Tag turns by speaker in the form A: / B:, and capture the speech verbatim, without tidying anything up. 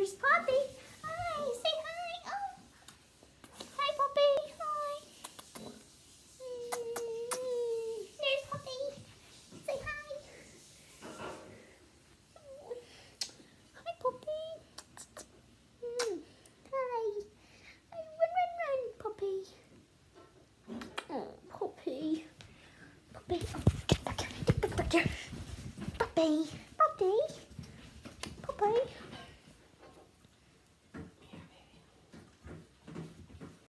A: There's Poppy. Hi, say hi. Oh. Hi, Poppy. Hi. Mm, there's Poppy. Say hi. Hi, Poppy. Mm, hi. Hi, run, run, run, Poppy. Oh, Poppy. Poppy. Oh, get back here. Get back here. Poppy. Poppy. Poppy.